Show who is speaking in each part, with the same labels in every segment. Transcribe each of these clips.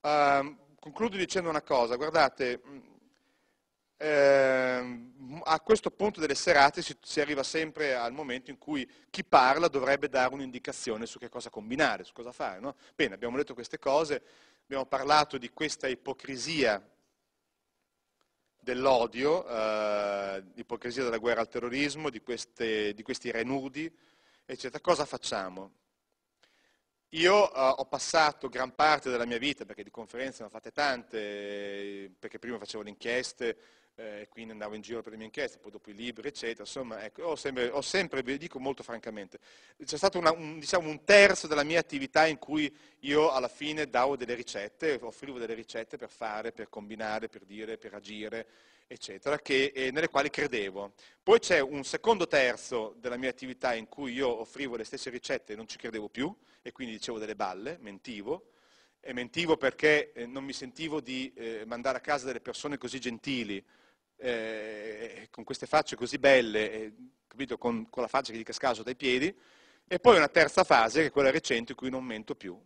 Speaker 1: Concludo dicendo una cosa, guardate, a questo punto delle serate si arriva sempre al momento in cui chi parla dovrebbe dare un'indicazione su che cosa combinare, su cosa fare, no? Bene, abbiamo detto queste cose, abbiamo parlato di questa ipocrisia dell'odio, l'ipocrisia della guerra al terrorismo, di questi re nudi, eccetera. Cosa facciamo? Io ho passato gran parte della mia vita, perché di conferenze ne ho fatte tante, perché prima facevo le inchieste, quindi andavo in giro per le mie inchieste, poi dopo i libri, eccetera, insomma, ecco, ho sempre, vi dico molto francamente, c'è stato diciamo, un terzo della mia attività in cui io alla fine davo delle ricette, offrivo delle ricette per fare, per combinare, per dire, per agire, eccetera, nelle quali credevo. Poi c'è un secondo terzo della mia attività in cui io offrivo le stesse ricette e non ci credevo più, e quindi dicevo delle balle, mentivo, e mentivo perché non mi sentivo di mandare a casa delle persone così gentili, con queste facce così belle, capito, con la faccia che gli cascava sotto ai piedi, e poi una terza fase, che è quella recente, in cui non mento più.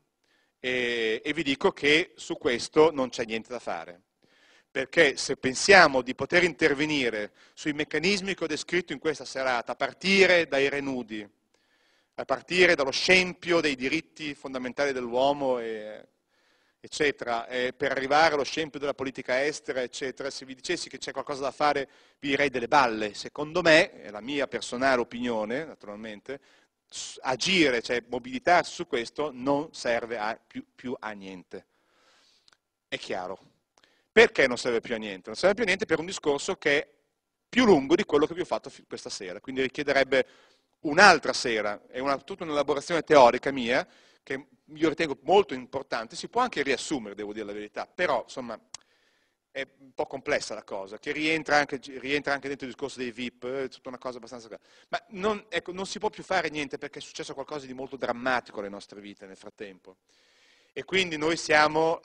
Speaker 1: E vi dico che su questo non c'è niente da fare. Perché se pensiamo di poter intervenire sui meccanismi che ho descritto in questa serata, a partire dai re nudi, a partire dallo scempio dei diritti fondamentali dell'uomo, eccetera, per arrivare allo scempio della politica estera, eccetera, se vi dicessi che c'è qualcosa da fare, vi direi delle balle. Secondo me, è la mia personale opinione, naturalmente, agire, cioè mobilitarsi su questo, non serve più a niente. È chiaro. Perché non serve più a niente? Non serve più a niente per un discorso che è più lungo di quello che vi ho fatto questa sera, quindi richiederebbe un'altra sera, è tutta un'elaborazione teorica mia, che io ritengo molto importante, si può anche riassumere, devo dire la verità, però insomma è un po' complessa la cosa, che rientra anche dentro il discorso dei VIP, è tutta una cosa abbastanza... Ma ecco, non si può più fare niente perché è successo qualcosa di molto drammatico alle nostre vite nel frattempo. E quindi noi siamo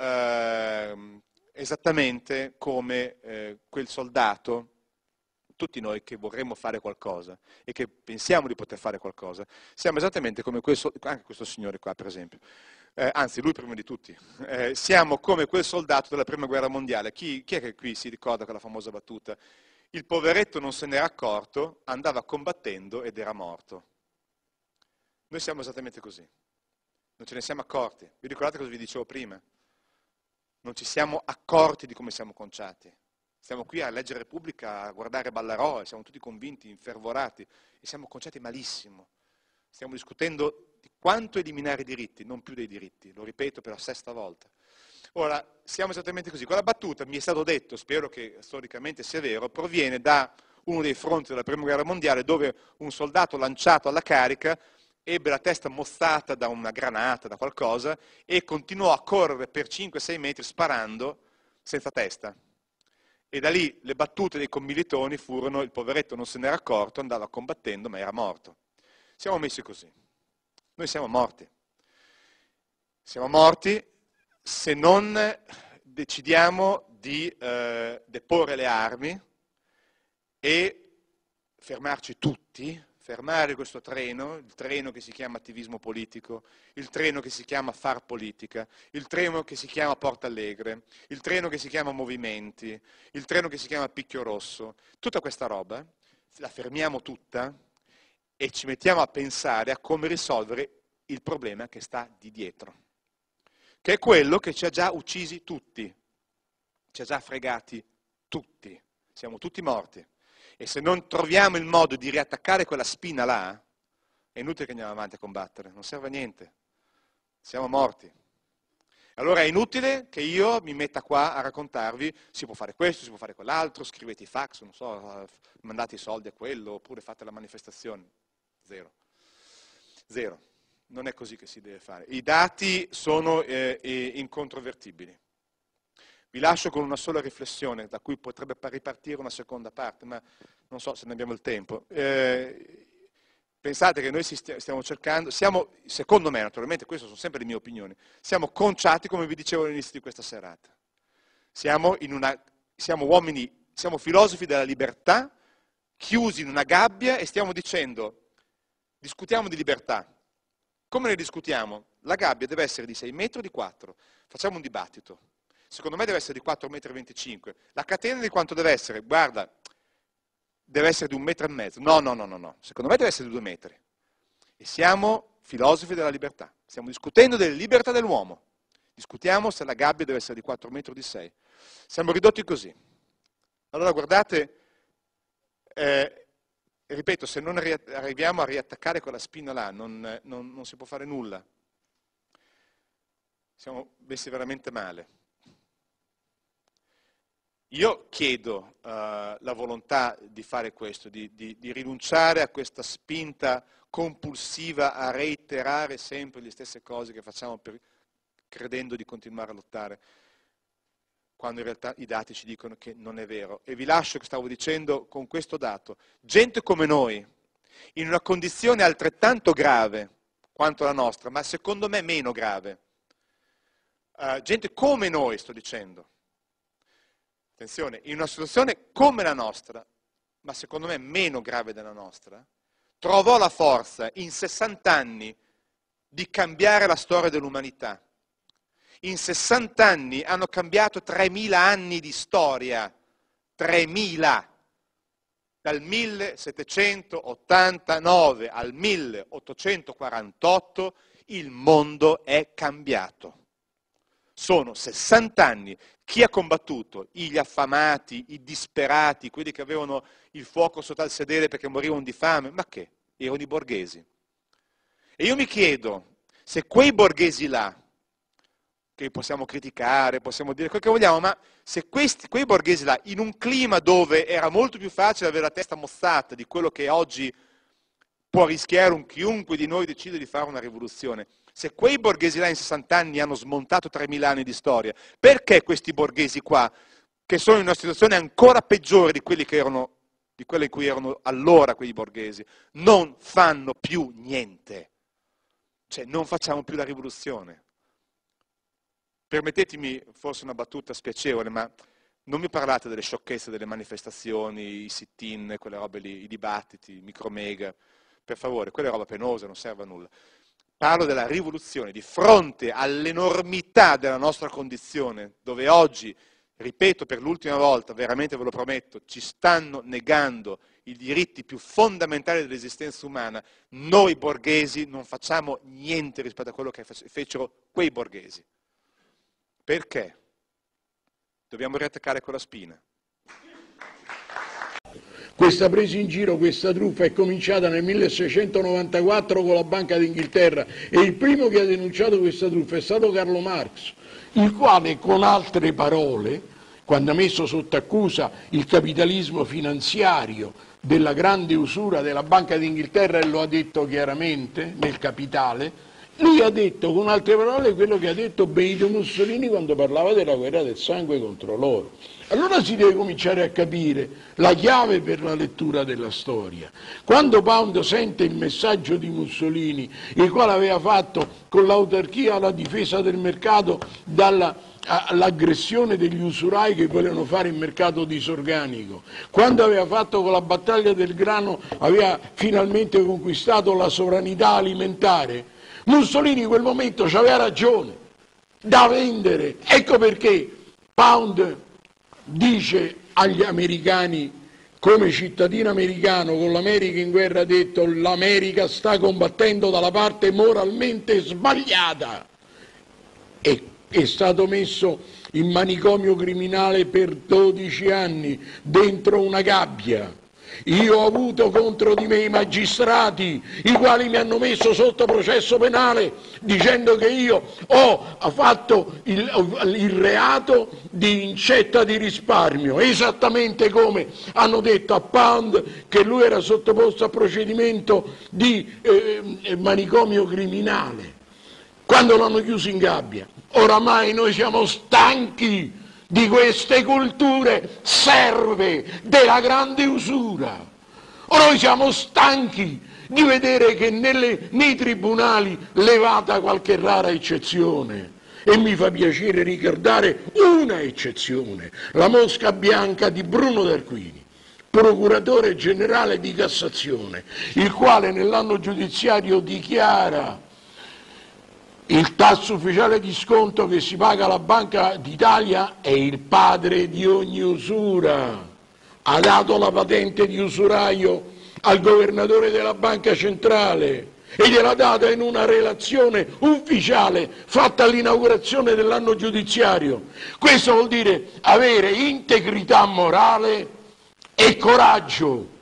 Speaker 1: esattamente come quel soldato, tutti noi che vorremmo fare qualcosa e che pensiamo di poter fare qualcosa, siamo esattamente come anche questo signore qua per esempio, anzi lui prima di tutti, siamo come quel soldato della prima guerra mondiale. Chi è che qui si ricorda quella famosa battuta? Il poveretto non se n'era accorto, andava combattendo ed era morto. Noi siamo esattamente così. Non ce ne siamo accorti. Vi ricordate cosa vi dicevo prima? Non ci siamo accorti di come siamo conciati. Stiamo qui a leggere Repubblica, a guardare Ballarò e siamo tutti convinti, infervorati, e siamo conciati malissimo. Stiamo discutendo di quanto eliminare i diritti, non più dei diritti, lo ripeto per la sesta volta. Ora, siamo esattamente così. Quella battuta, mi è stato detto, spero che storicamente sia vero, proviene da uno dei fronti della Prima Guerra Mondiale dove un soldato lanciato alla carica ebbe la testa mozzata da una granata, da qualcosa, e continuò a correre per 5-6 metri sparando senza testa. E da lì le battute dei commilitoni furono: il poveretto non se n'era accorto, andava combattendo ma era morto. Siamo messi così. Noi siamo morti. Siamo morti se non decidiamo di deporre le armi e fermarci tutti, fermare questo treno, il treno che si chiama attivismo politico, il treno che si chiama far politica, il treno che si chiama Porta Alegre, il treno che si chiama movimenti, il treno che si chiama Picchio Rosso. Tutta questa roba la fermiamo tutta e ci mettiamo a pensare a come risolvere il problema che sta di dietro, che è quello che ci ha già uccisi tutti, ci ha già fregati tutti, siamo tutti morti. E se non troviamo il modo di riattaccare quella spina là, è inutile che andiamo avanti a combattere, non serve a niente, siamo morti. Allora è inutile che io mi metta qua a raccontarvi: si può fare questo, si può fare quell'altro, scrivete i fax, non so, mandate i soldi a quello, oppure fate la manifestazione. Zero. Zero. Non è così che si deve fare. I dati sono incontrovertibili. Vi lascio con una sola riflessione, da cui potrebbe ripartire una seconda parte, ma non so se ne abbiamo il tempo. Pensate che noi stiamo cercando, secondo me naturalmente, queste sono sempre le mie opinioni, siamo conciati, come vi dicevo all'inizio di questa serata. Siamo uomini, siamo filosofi della libertà, chiusi in una gabbia e stiamo dicendo: discutiamo di libertà. Come ne discutiamo? La gabbia deve essere di 6 metri o di 4. facciamo un dibattito. Secondo me deve essere di 4,25 m. La catena di quanto deve essere? Guarda, deve essere di 1,5 m. No. Secondo me deve essere di 2 metri. E siamo filosofi della libertà. Stiamo discutendo delle libertà dell'uomo. Discutiamo se la gabbia deve essere di 4 metri o di 6. Siamo ridotti così. Allora guardate, ripeto, se non arriviamo a riattaccare quella spina là, non si può fare nulla. Siamo messi veramente male. Io chiedo la volontà di fare questo, di rinunciare a questa spinta compulsiva a reiterare sempre le stesse cose che facciamo credendo di continuare a lottare, quando in realtà i dati ci dicono che non è vero. E vi lascio, che stavo dicendo, con questo dato. Gente come noi, in una condizione altrettanto grave quanto la nostra, ma secondo me meno grave, gente come noi, sto dicendo, attenzione, in una situazione come la nostra, ma secondo me meno grave della nostra, trovò la forza in 60 anni di cambiare la storia dell'umanità. In 60 anni hanno cambiato 3.000 anni di storia, 3.000, dal 1789 al 1848 il mondo è cambiato. Sono 60 anni. Chi ha combattuto? Gli affamati, i disperati, quelli che avevano il fuoco sotto al sedere perché morivano di fame? Ma che? Erano i borghesi. E io mi chiedo, se quei borghesi là, che possiamo criticare, possiamo dire quel che vogliamo, ma se quei borghesi là, in un clima dove era molto più facile avere la testa mozzata di quello che oggi può rischiare chiunque di noi decide di fare una rivoluzione, se quei borghesi là in 60 anni hanno smontato 3.000 anni di storia, perché questi borghesi qua, che sono in una situazione ancora peggiore di quelle in cui erano allora quei borghesi, non fanno più niente? Cioè non facciamo più la rivoluzione. Permettetemi forse una battuta spiacevole, ma non mi parlate delle sciocchezze delle manifestazioni, i sit-in, quelle robe lì, i dibattiti, i micromega, per favore, quella è roba penosa, non serve a nulla. Parlo della rivoluzione, di fronte all'enormità della nostra condizione, dove oggi, ripeto per l'ultima volta, veramente ve lo prometto, ci stanno negando i diritti più fondamentali dell'esistenza umana, noi borghesi non facciamo niente rispetto a quello che fecero quei borghesi. Perché? Dobbiamo riattaccare quella spina.
Speaker 2: Questa presa in giro, questa truffa è cominciata nel 1694 con la Banca d'Inghilterra e il primo che ha denunciato questa truffa è stato Carlo Marx, il quale, con altre parole, quando ha messo sotto accusa il capitalismo finanziario della grande usura della Banca d'Inghilterra, e lo ha detto chiaramente nel Capitale, lui ha detto con altre parole quello che ha detto Benito Mussolini quando parlava della guerra del sangue contro l'oro. Allora si deve cominciare a capire la chiave per la lettura della storia. Quando Pound sente il messaggio di Mussolini, il quale aveva fatto con l'autarchia la difesa del mercato dall'aggressione degli usurai che volevano fare il mercato disorganico, quando aveva fatto con la battaglia del grano, aveva finalmente conquistato la sovranità alimentare, Mussolini in quel momento aveva ragione da vendere. Ecco perché Pound dice agli americani, come cittadino americano con l'America in guerra, ha detto: l'America sta combattendo dalla parte moralmente sbagliata. E è stato messo in manicomio criminale per 12 anni dentro una gabbia. Io ho avuto contro di me i magistrati, i quali mi hanno messo sotto processo penale dicendo che io ho fatto il reato di incetta di risparmio, esattamente come hanno detto a Pound che lui era sottoposto a procedimento di manicomio criminale quando l'hanno chiuso in gabbia. Oramai noi siamo stanchi di queste culture serve della grande usura. Noi siamo stanchi di vedere che nei tribunali levata qualche rara eccezione. E mi fa piacere ricordare una eccezione, la mosca bianca di Bruno D'Arquini, procuratore generale di Cassazione, il quale nell'anno giudiziario dichiara: Il tasso ufficiale di sconto che si paga alla Banca d'Italia è il padre di ogni usura. Ha dato la patente di usuraio al governatore della Banca Centrale e gliel'ha data in una relazione ufficiale fatta all'inaugurazione dell'anno giudiziario. Questo vuol dire avere integrità morale e coraggio.